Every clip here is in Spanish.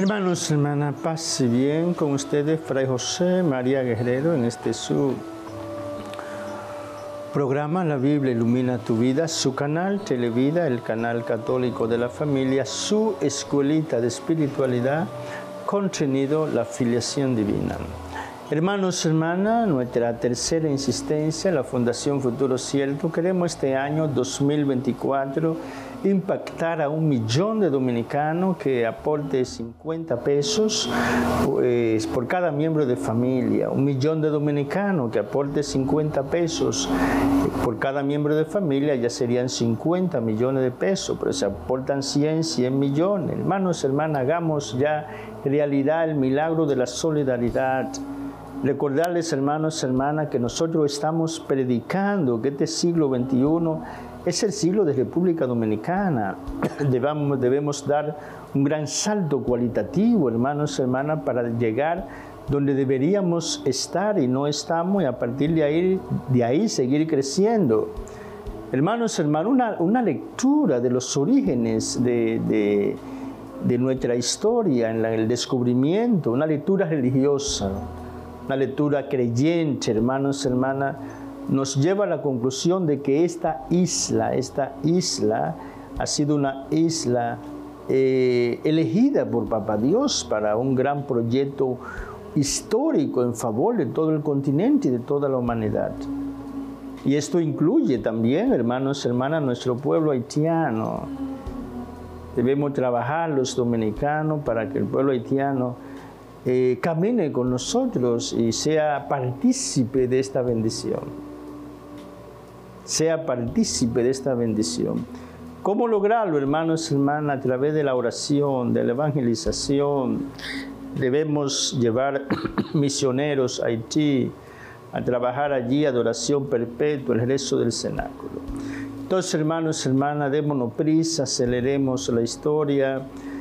Hermanos, hermanas, paz y bien con ustedes, Fray José María Guerrero, en este su programa La Biblia Ilumina Tu Vida, su canal Televida, el canal católico de la familia, su escuelita de espiritualidad, contenido La Filiación Divina. Hermanos, hermanas, nuestra tercera insistencia, la Fundación Futuro Cierto, queremos este año 2024 impactar a 1 millón de dominicanos que aporte 50 pesos por cada miembro de familia. 1 millón de dominicanos que aporte 50 pesos por cada miembro de familia, ya serían 50 millones de pesos, pero se aportan 100 millones. Hermanos, hermanas, hagamos ya realidad el milagro de la solidaridad. Recordarles, hermanos, hermanas, que nosotros estamos predicando que este siglo XXI es el siglo de República Dominicana. Debemos dar un gran salto cualitativo, hermanos, hermanas, para llegar donde deberíamos estar y no estamos, y a partir de ahí seguir creciendo. Hermanos, hermanas, una lectura de los orígenes de nuestra historia, en el descubrimiento, una lectura religiosa, una lectura creyente, hermanos, hermanas, nos lleva a la conclusión de que esta isla ha sido una isla elegida por Papá Dios para un gran proyecto histórico en favor de todo el continente y de toda la humanidad. Y esto incluye también, hermanos, hermanas, nuestro pueblo haitiano. Debemos trabajar los dominicanos para que el pueblo haitiano camine con nosotros y sea partícipe de esta bendición. Sea partícipe de esta bendición. ¿Cómo lograrlo, hermanos y hermanas? A través de la oración, de la evangelización. Debemos llevar misioneros a Haití, a trabajar allí, adoración perpetua, el rezo del cenáculo. Entonces, hermanos y hermanas, démonos prisa, aceleremos la historia.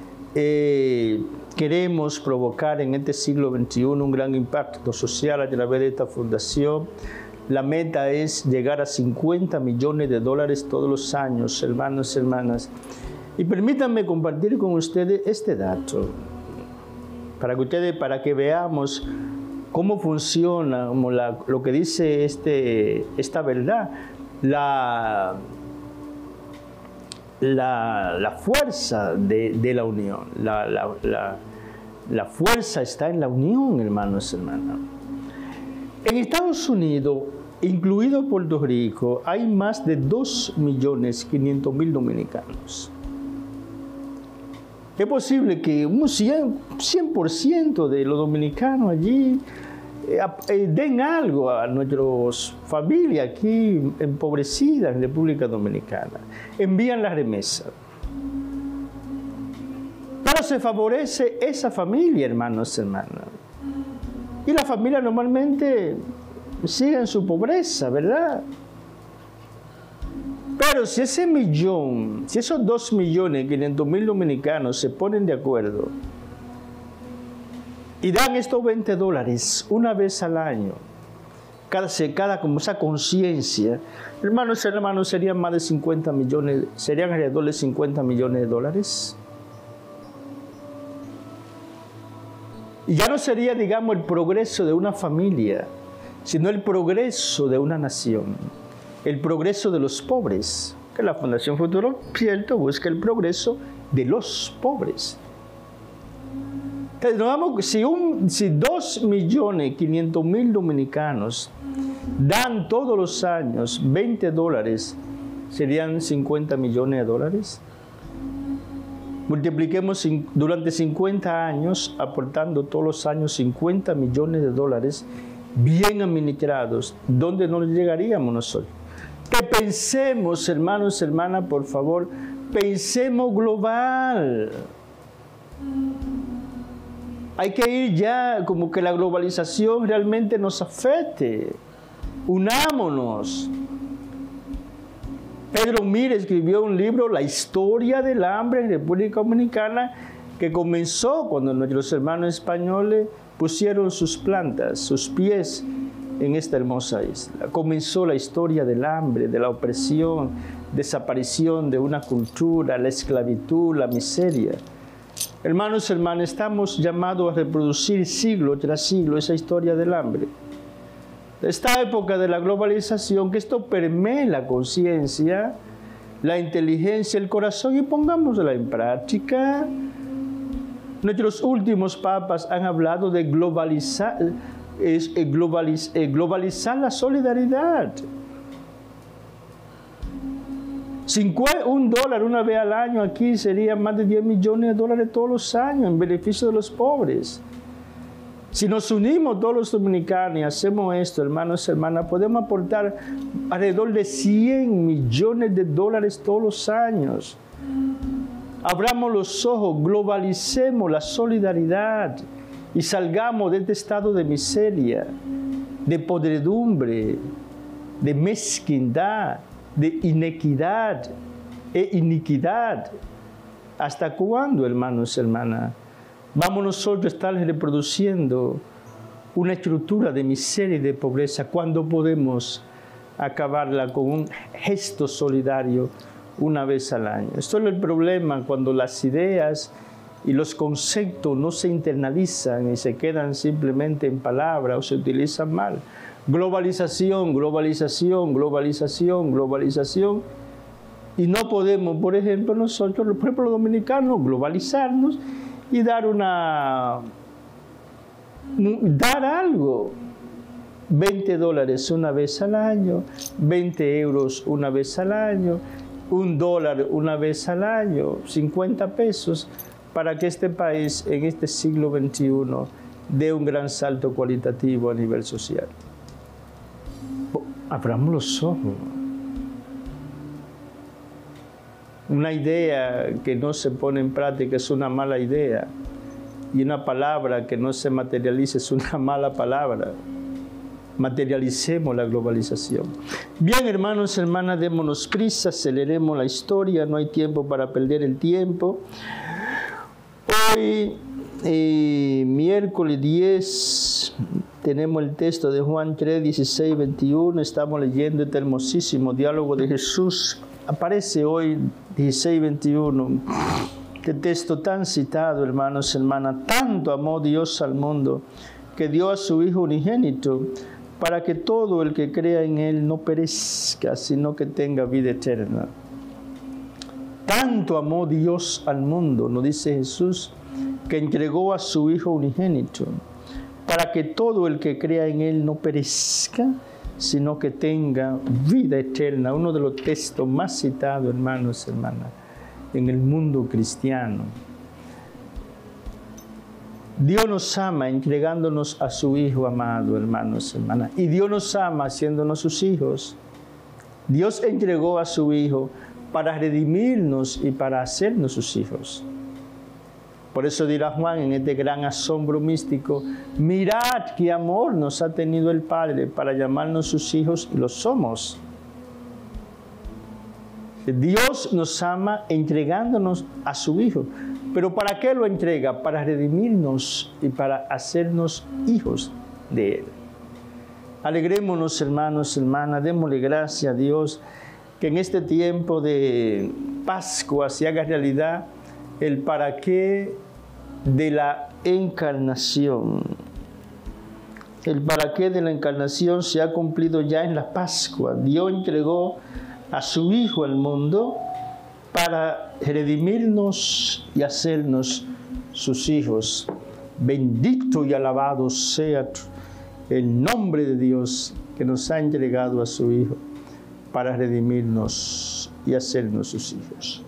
Queremos provocar en este siglo XXI un gran impacto social a través de esta fundación. La meta es llegar a 50 millones de dólares todos los años, hermanos y hermanas. Y permítanme compartir con ustedes este dato, para que veamos cómo funciona, lo que dice esta verdad, la fuerza de la unión. La fuerza está en la unión, hermanos y hermanas. En Estados Unidos, incluido Puerto Rico, hay más de 2.500.000 dominicanos. Es posible que un 100% de los dominicanos allí den algo a nuestras familias aquí empobrecidas en República Dominicana. Envían la remesa. Pero se favorece esa familia, hermanos y hermanas. Y la familia normalmente sigue en su pobreza, ¿verdad? Pero si esos 2.500.000 dominicanos se ponen de acuerdo y dan estos $20 una vez al año, cada como esa conciencia, hermanos y hermanos, serían más de 50 millones, serían alrededor de 50 millones de dólares. Y ya no sería, digamos, el progreso de una familia, sino el progreso de una nación, el progreso de los pobres, que la Fundación Futuro Cierto busca el progreso de los pobres. Entonces, si 2.500.000 dominicanos dan todos los años $20, serían 50 millones de dólares. Multipliquemos durante 50 años, aportando todos los años 50 millones de dólares bien administrados. ¿Dónde nos llegaríamos nosotros? Que pensemos, hermanos y hermanas, por favor, pensemos global. Hay que ir ya como que la globalización realmente nos afecte. Unámonos. Pedro Mir escribió un libro, La historia del hambre en República Dominicana, que comenzó cuando nuestros hermanos españoles pusieron sus plantas, sus pies en esta hermosa isla. Comenzó la historia del hambre, de la opresión, desaparición de una cultura, la esclavitud, la miseria. Hermanos y hermanas, estamos llamados a reproducir siglo tras siglo esa historia del hambre. Esta época de la globalización, que esto permee la conciencia, la inteligencia, el corazón, y pongámosla en práctica. Nuestros últimos papas han hablado de globalizar la solidaridad. $1 una vez al año aquí serían más de 10 millones de dólares todos los años en beneficio de los pobres. Si nos unimos todos los dominicanos y hacemos esto, hermanos y hermanas, podemos aportar alrededor de 100 millones de dólares todos los años. Abramos los ojos, globalicemos la solidaridad y salgamos de este estado de miseria, de podredumbre, de mezquindad, de inequidad e iniquidad. ¿Hasta cuándo, hermanos y hermanas? Vamos nosotros a estar reproduciendo una estructura de miseria y de pobreza cuando podemos acabarla con un gesto solidario una vez al año. Esto es el problema cuando las ideas y los conceptos no se internalizan y se quedan simplemente en palabras o se utilizan mal. Globalización, globalización, globalización, globalización. Y no podemos, por ejemplo, nosotros, los pueblos dominicanos, globalizarnos y dar algo. $20 una vez al año, 20 euros una vez al año, $1 una vez al año, 50 pesos, para que este país en este siglo XXI dé un gran salto cualitativo a nivel social. Abramos los ojos. Una idea que no se pone en práctica es una mala idea. Y una palabra que no se materializa es una mala palabra. Materialicemos la globalización. Bien, hermanos y hermanas, démonos prisa, aceleremos la historia, no hay tiempo para perder el tiempo. Hoy, miércoles 10, tenemos el texto de Juan 3, 16, 21. Estamos leyendo este hermosísimo diálogo de Jesús. Aparece hoy 16, 21. Qué texto tan citado, hermanos y hermanas. Tanto amó Dios al mundo que dio a su Hijo unigénito para que todo el que crea en Él no perezca, sino que tenga vida eterna. Tanto amó Dios al mundo, nos dice Jesús, que entregó a su Hijo unigénito, para que todo el que crea en Él no perezca, sino que tenga vida eterna. Uno de los textos más citados, hermanos y hermanas, en el mundo cristiano. Dios nos ama entregándonos a su Hijo amado, hermanos y hermanas. Y Dios nos ama haciéndonos sus hijos. Dios entregó a su Hijo para redimirnos y para hacernos sus hijos. Por eso dirá Juan en este gran asombro místico: mirad qué amor nos ha tenido el Padre para llamarnos sus hijos, y lo somos. Dios nos ama entregándonos a su Hijo. ¿Pero para qué lo entrega? Para redimirnos y para hacernos hijos de Él. Alegrémonos, hermanos y hermanas, démosle gracias a Dios que en este tiempo de Pascua se haga realidad el para qué de la encarnación. El para qué de la encarnación se ha cumplido ya en la Pascua. Dios entregó a su Hijo al mundo para redimirnos y hacernos sus hijos. Bendito y alabado sea el nombre de Dios que nos ha entregado a su Hijo para redimirnos y hacernos sus hijos.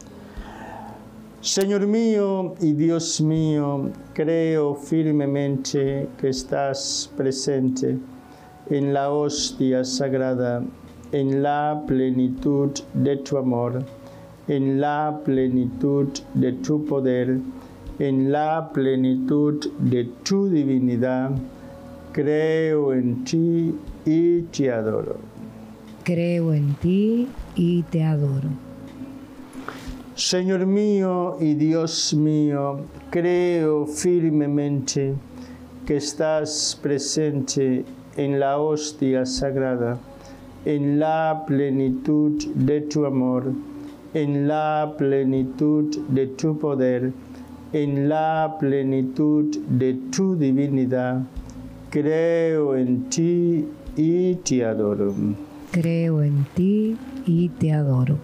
Señor mío y Dios mío, creo firmemente que estás presente en la hostia sagrada, en la plenitud de tu amor, en la plenitud de tu poder, en la plenitud de tu divinidad. Creo en ti y te adoro. Creo en ti y te adoro. Señor mío y Dios mío, creo firmemente que estás presente en la hostia sagrada, en la plenitud de tu amor, en la plenitud de tu poder, en la plenitud de tu divinidad. Creo en ti y te adoro. Creo en ti y te adoro.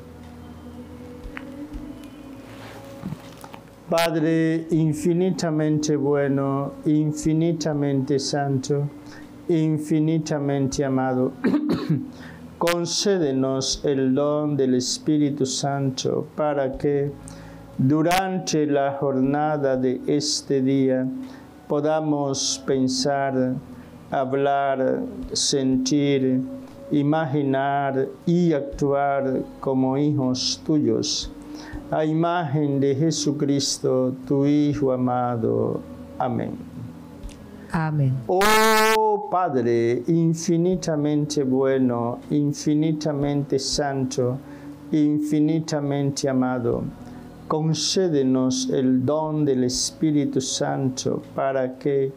Padre infinitamente bueno, infinitamente santo, infinitamente amado, concédenos el don del Espíritu Santo para que durante la jornada de este día podamos pensar, hablar, sentir, imaginar y actuar como hijos tuyos, a imagen de Jesucristo, tu Hijo amado. Amén. Amén. Oh Padre infinitamente bueno, infinitamente santo, infinitamente amado, concédenos el don del Espíritu Santo para que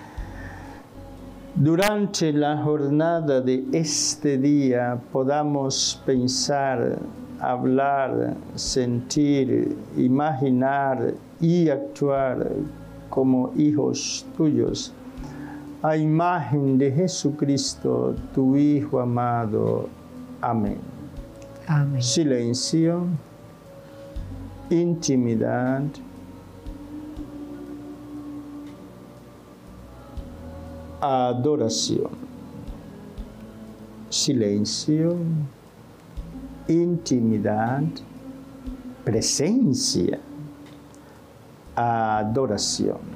durante la jornada de este día podamos pensar, hablar, sentir, imaginar y actuar como hijos tuyos, a imagen de Jesucristo, tu Hijo amado. Amén. Amén. Silencio, intimidad, adoración. Silencio, intimidad, presencia, adoración.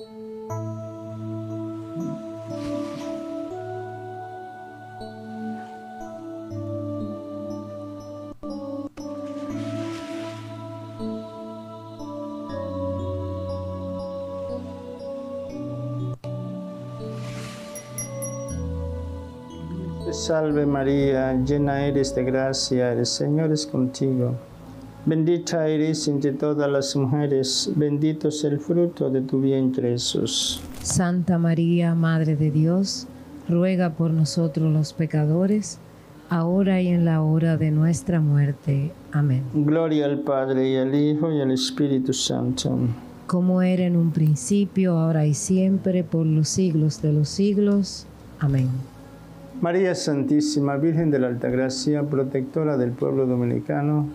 Te salve María, llena eres de gracia, el Señor es contigo. Bendita eres entre todas las mujeres, bendito es el fruto de tu vientre Jesús. Santa María, Madre de Dios, ruega por nosotros los pecadores, ahora y en la hora de nuestra muerte. Amén. Gloria al Padre, y al Hijo, y al Espíritu Santo. Como era en un principio, ahora y siempre, por los siglos de los siglos. Amén. María Santísima, Virgen de la Altagracia, protectora del pueblo dominicano.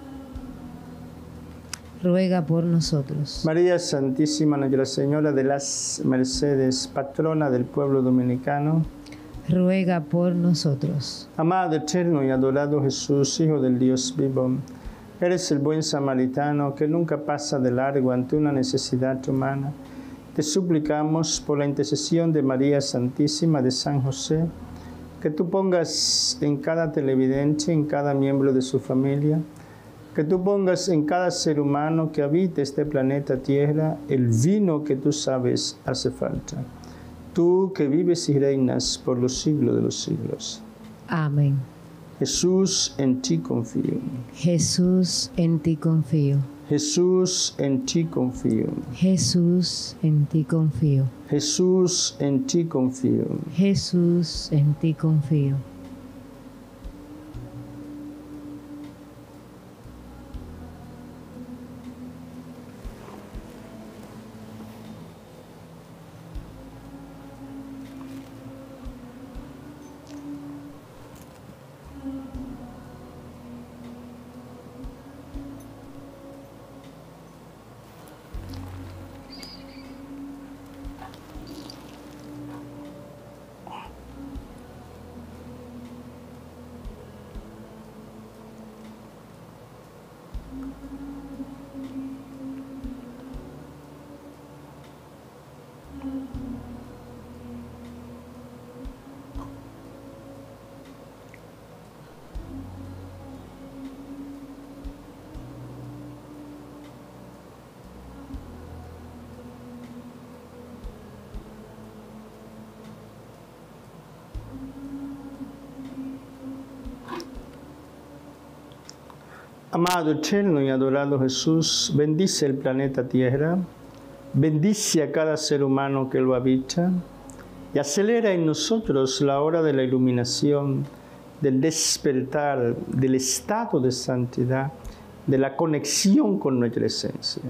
Ruega por nosotros. María Santísima, Nuestra Señora de las Mercedes, patrona del pueblo dominicano. Ruega por nosotros. Amado, eterno y adorado Jesús, Hijo del Dios vivo, eres el buen samaritano que nunca pasa de largo ante una necesidad humana. Te suplicamos por la intercesión de María Santísima, de San José, que tú pongas en cada televidente, en cada miembro de su familia, que tú pongas en cada ser humano que habita este planeta Tierra el vino que tú sabes hace falta. Tú que vives y reinas por los siglos de los siglos. Amén. Jesús, en ti confío. Jesús, en ti confío. Jesús, en ti confío. Jesús, en ti confío. Jesús, en ti confío. Jesús, en ti confío. Amado, eterno y adorado Jesús, bendice el planeta Tierra, bendice a cada ser humano que lo habita y acelera en nosotros la hora de la iluminación, del despertar, del estado de santidad, de la conexión con nuestra esencia.